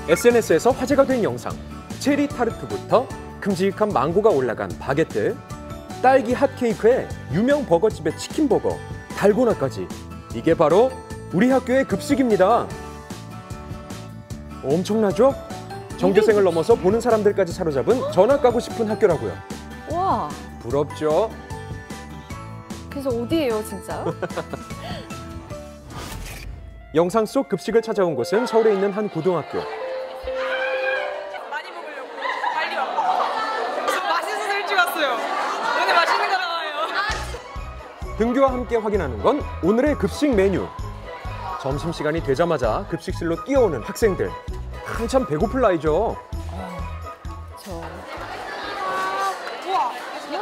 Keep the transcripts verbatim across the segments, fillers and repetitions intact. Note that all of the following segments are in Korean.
에스엔에스에서 화제가 된 영상, 체리 타르트부터 큼직한 망고가 올라간 바게트, 딸기 핫케이크에 유명 버거집의 치킨버거, 달고나까지. 이게 바로 우리 학교의 급식입니다. 엄청나죠? 전교생을 넘어서 보는 사람들까지 사로잡은 전학 가고 싶은 학교라고요. 와. 부럽죠? 그래서 어디예요, 진짜? 영상 속 급식을 찾아온 곳은 서울에 있는 한 고등학교. 많이 먹으려고 빨리 왔고. 맛있어서 일찍 왔어요. 오늘 맛있는 거 나와요. 등교와 함께 확인하는 건 오늘의 급식 메뉴. 점심시간이 되자마자 급식실로 뛰어오는 학생들. 한참 배고플 나이죠. 저. 우와.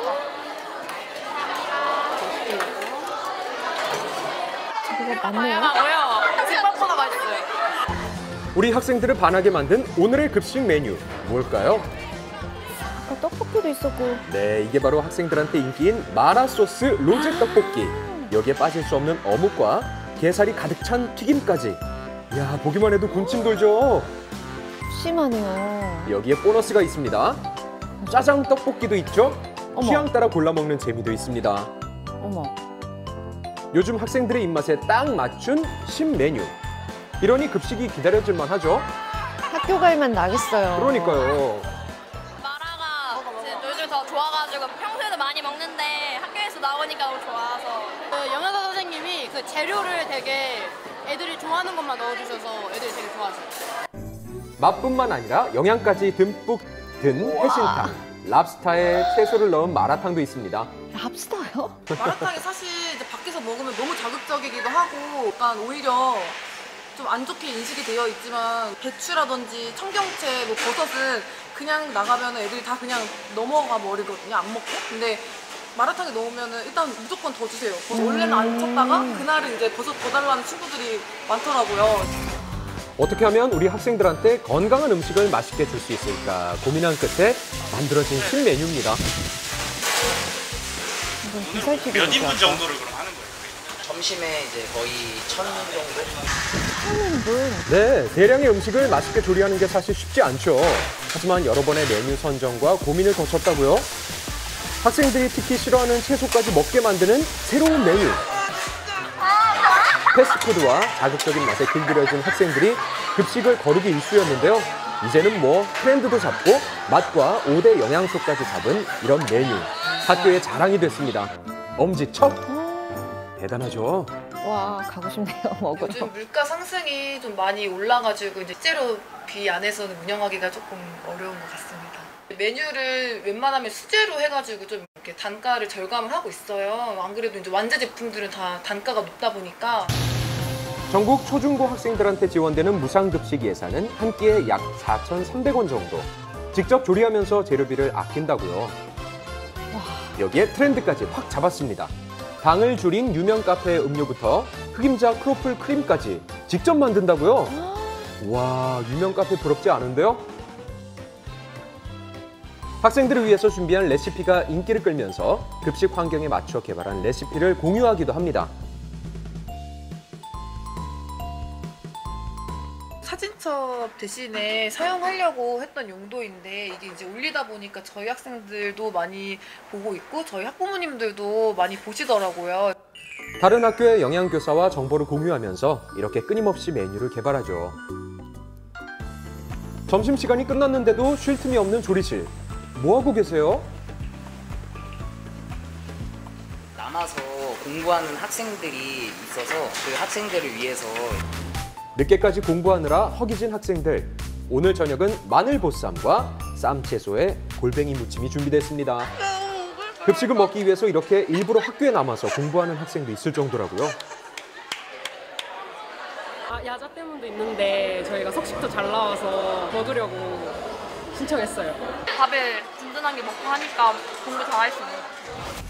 저거 맞네요. 어려워. 생각보다 맛있어요. 우리 학생들을 반하게 만든 오늘의 급식 메뉴. 뭘까요? 아까 떡볶이도 있었고. 네, 이게 바로 학생들한테 인기인 마라소스 로제 떡볶이. 여기에 빠질 수 없는 어묵과 게살이 가득 찬 튀김까지. 이야, 보기만 해도 군침 돌죠? 심하네요. 여기에 보너스가 있습니다. 짜장 떡볶이도 있죠? 어머. 취향 따라 골라 먹는 재미도 있습니다. 어머. 요즘 학생들의 입맛에 딱 맞춘 신메뉴. 이러니 급식이 기다려질 만하죠? 학교 갈만 나겠어요. 그러니까요. 마라가 이제 요즘 더 좋아가지고 평소에도 많이 먹는데 학교에서 나오니까 너무 좋아서. 그 영양사 선생님이 그 재료를 되게 애들이 좋아하는 것만 넣어주셔서 애들이 되게 좋아하셔요. 맛뿐만 아니라 영양까지 듬뿍 든 해신탕. 랍스타에 채소를 넣은 마라탕도 있습니다. 랍스타요? 마라탕이 사실 이제 밖에서 먹으면 너무 자극적이기도 하고 약간 오히려 좀 안 좋게 인식이 되어 있지만 배추라든지 청경채, 뭐 버섯은 그냥 나가면 애들이 다 그냥 넘어가 버리거든요. 안 먹고. 근데 마라탕에 넣으면 일단 무조건 더 주세요. 버섯 원래는 안 쳤다가 그날은 이제 버섯 더 달라는 친구들이 많더라고요. 어떻게 하면 우리 학생들한테 건강한 음식을 맛있게 줄 수 있을까 고민한 끝에 만들어진 신메뉴입니다. 이건 게살튀김. 몇 인분 정도를 그럼 하는 거예요? 점심에 이제 거의 천 정도? 천 인분. 네, 대량의 음식을 맛있게 조리하는 게 사실 쉽지 않죠. 하지만 여러 번의 메뉴 선정과 고민을 거쳤다고요. 학생들이 특히 싫어하는 채소까지 먹게 만드는 새로운 메뉴. 패스트푸드와 자극적인 맛에 길들여진 학생들이 급식을 거르기 일쑤였는데요. 이제는 뭐 트렌드도 잡고 맛과 오 대 영양소까지 잡은 이런 메뉴. 학교의 자랑이 됐습니다. 엄지척? 대단하죠? 와, 가고 싶네요, 먹으러. 요즘 물가 상승이 좀 많이 올라가지고 이제 실제로 비 안에서는 운영하기가 조금 어려운 것 같습니다. 메뉴를 웬만하면 수제로 해가지고 좀 이렇게 단가를 절감을 하고 있어요. 안 그래도 이제 완제 제품들은 다 단가가 높다 보니까. 전국 초중고 학생들한테 지원되는 무상급식 예산은 한 끼에 약 사천삼백 원 정도. 직접 조리하면서 재료비를 아낀다고요. 여기에 트렌드까지 확 잡았습니다. 당을 줄인 유명 카페의 음료부터 흑임자 크로플 크림까지 직접 만든다고요? 와, 유명 카페 부럽지 않은데요? 학생들을 위해서 준비한 레시피가 인기를 끌면서 급식 환경에 맞춰 개발한 레시피를 공유하기도 합니다. 사진첩 대신에 사용하려고 했던 용도인데 이게 이제 올리다 보니까 저희 학생들도 많이 보고 있고 저희 학부모님들도 많이 보시더라고요. 다른 학교의 영양교사와 정보를 공유하면서 이렇게 끊임없이 메뉴를 개발하죠. 점심시간이 끝났는데도 쉴 틈이 없는 조리실. 뭐하고 계세요? 남아서 공부하는 학생들이 있어서 그 학생들을 위해서 늦게까지 공부하느라 허기진 학생들. 오늘 저녁은 마늘보쌈과 쌈채소에 골뱅이 무침이 준비됐습니다. 급식을 먹기 위해서 이렇게 일부러 학교에 남아서 공부하는 학생도 있을 정도라고요. 아, 야자 때문도 있는데 저희가 석식도 잘 나와서 먹으려고 신청했어요. 밥을 든든하게 먹고 하니까 공부 잘할 수 있는 것 같아요.